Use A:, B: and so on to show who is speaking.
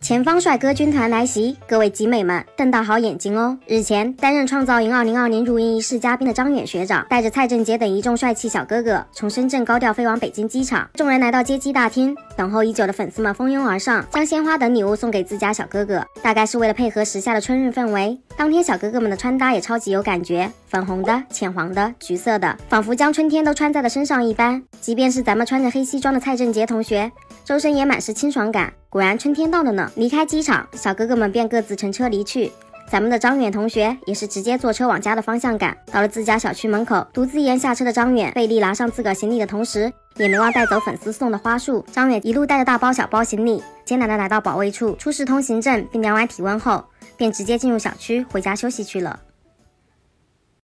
A: 前方帅哥军团来袭，各位集美们瞪大好眼睛哦！日前，担任创造营2002年入营仪式嘉宾的张远学长，带着蔡振杰等一众帅气小哥哥，从深圳高调飞往北京机场。众人来到接机大厅，等候已久的粉丝们蜂拥而上，将鲜花等礼物送给自家小哥哥，大概是为了配合时下的春日氛围。当天小哥哥们的穿搭也超级有感觉，粉红的、浅黄的、橘色的，仿佛将春天都穿在了身上一般。即便是咱们穿着黑西装的蔡振杰同学，周身也满是清爽感，果然春天到了呢。离开机场，小哥哥们便各自乘车离去。咱们的张远同学也是直接坐车往家的方向赶。到了自家小区门口，独自一人下车的张远，费力拿上自个儿行李的同时，也没忘带走粉丝送的花束。张远一路带着大包小包行李，艰难的来到保卫处，出示通行证并量完体温后，便直接进入小区回家休息去了。